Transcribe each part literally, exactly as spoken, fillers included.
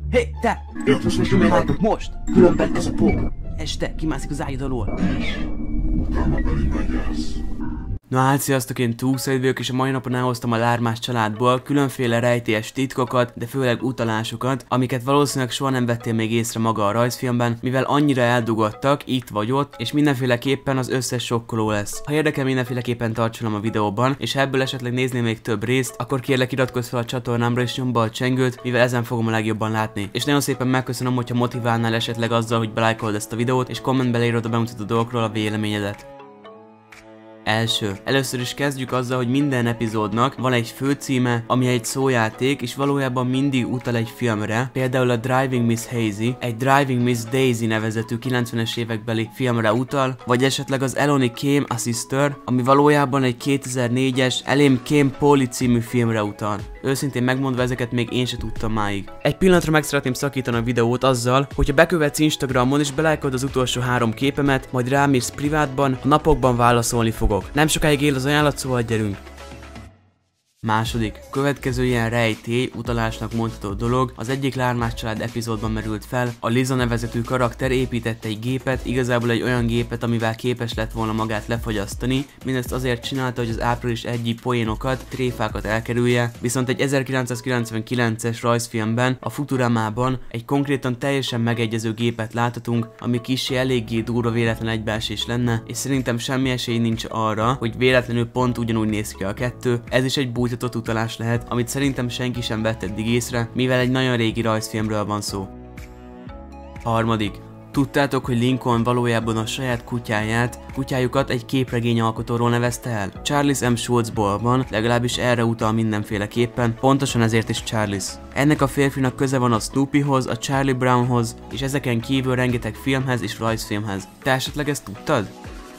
Hé, hey, te! Ért most most nyomj lájkot! Most! Különben ez a pok! Este kimászik az ágyad alól. Utána pedig megjársz. Na hát sziasztok, én Túlszaid vagyok, és a mai napon elhoztam a Lármás családból különféle rejtélyes titkokat, de főleg utalásokat, amiket valószínűleg soha nem vettél még észre maga a rajzfilmben, mivel annyira eldugottak itt vagy ott, és mindenféleképpen az összes sokkoló lesz. Ha érdekel, mindenféleképpen tartsalom a videóban, és ha ebből esetleg néznél még több részt, akkor kérlek iratkozz fel a csatornámra és nyomd be a csengőt, mivel ezen fogom a legjobban látni. És nagyon szépen megköszönöm, hogyha motiválnál esetleg azzal, hogy belájkolod ezt a videót, és kommentbe leírod a bemutató dolgokról a véleményedet. Első. Először is kezdjük azzal, hogy minden epizódnak van egy főcíme, ami egy szójáték, és valójában mindig utal egy filmre, például a Driving Miss Daisy, egy Driving Miss Daisy nevezetű kilencvenes évekbeli filmre utal, vagy esetleg az Eloni Came a Sister, ami valójában egy kétezer-négyes Elém Came Polly című filmre utal. Őszintén megmondva, ezeket még én se tudtam máig. Egy pillanatra meg szeretném szakítani a videót azzal, hogyha bekövetsz Instagramon és belájkolod az utolsó három képemet, majd rám írsz privátban, a napokban válaszolni fogok. Nem sokáig él az ajánlat, szóval gyerünk! Második. Következő ilyen rejtély, utalásnak mondható dolog az egyik Lármás család epizódban merült fel. A Liza nevezetű karakter épített egy gépet, igazából egy olyan gépet, amivel képes lett volna magát lefogyasztani. Mindezt azért csinálta, hogy az április egyi poénokat, tréfákat elkerülje, viszont egy ezerkilencszázkilencvenkilences rajzfilmben, a Futuramában egy konkrétan teljesen megegyező gépet láthatunk, ami kissé eléggé durva véletlen egybeesés lenne, és szerintem semmi esély nincs arra, hogy véletlenül pont ugyanúgy néz ki a kettő. Ez is egy bújtatott utalás lehet, amit szerintem senki sem vett eddig észre, mivel egy nagyon régi rajzfilmről van szó. Harmadik. Tudtátok, hogy Lincoln valójában a saját kutyáját, kutyájukat egy képregény alkotóról nevezte el? Charles M. Schulzból van, legalábbis erre utal mindenféleképpen, pontosan ezért is Charles. Ennek a férfinak köze van a Snoopyhoz, a Charlie Brownhoz, és ezeken kívül rengeteg filmhez és rajzfilmhez. Te esetleg ezt tudtad?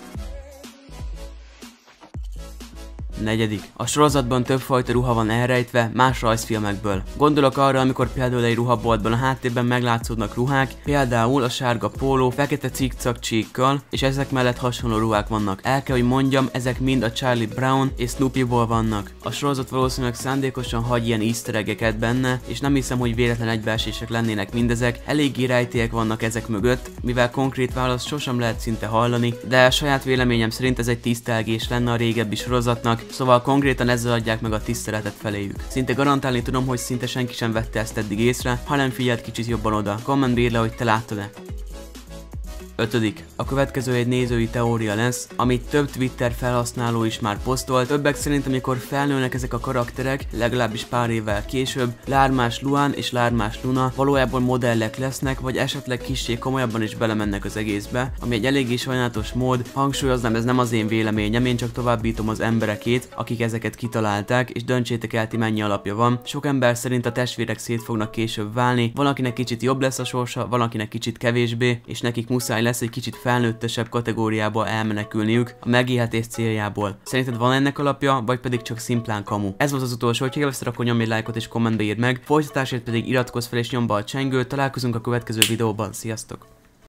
Negyedik. A sorozatban többfajta ruha van elrejtve más rajzfilmekből. Gondolok arra, amikor például egy ruhaboltban a háttérben meglátszódnak ruhák, például a sárga póló, fekete cikcak csíkkal, és ezek mellett hasonló ruhák vannak. El kell, hogy mondjam, ezek mind a Charlie Brown és Snoopyból vannak. A sorozat valószínűleg szándékosan hagy ilyen easter egg-eket benne, és nem hiszem, hogy véletlen egybeesések lennének mindezek, eléggé rejtélyek vannak ezek mögött, mivel konkrét választ sosem lehet szinte hallani, de a saját véleményem szerint ez egy tisztelgés lenne a régebbi sorozatnak, szóval konkrétan ezzel adják meg a tiszteletet feléjük. Szinte garantálni tudom, hogy szinte senki sem vette ezt eddig észre, ha nem figyelt kicsit jobban oda. Kommentbe írd le, hogy te láttad-e. Ötödik. A következő egy nézői teória lesz, amit több Twitter felhasználó is már posztolt. Többek szerint, amikor felnőnek ezek a karakterek, legalábbis pár évvel később, Lármás Luan és Lármás Luna valójában modellek lesznek, vagy esetleg kissé komolyabban is belemennek az egészbe, ami egy eléggé sajnálatos mód. Hangsúlyoznám, ez nem az én véleményem, én csak továbbítom az emberekét, akik ezeket kitalálták, és döntsétek el, ti mennyi alapja van. Sok ember szerint a testvérek szét fognak később válni, valakinek kicsit jobb lesz a sorsa, valakinek kicsit kevésbé, és nekik muszáj lesz egy kicsit felnőttesebb kategóriába elmenekülniük a megélhetés céljából. Szerinted van ennek alapja, vagy pedig csak szimplán kamu? Ez volt az utolsó, hogyha élvezted, akkor nyomj egy lájkot és kommentbe írd meg, folytatásért pedig iratkozz fel és nyomd be a csengőt. Találkozunk a következő videóban, sziasztok!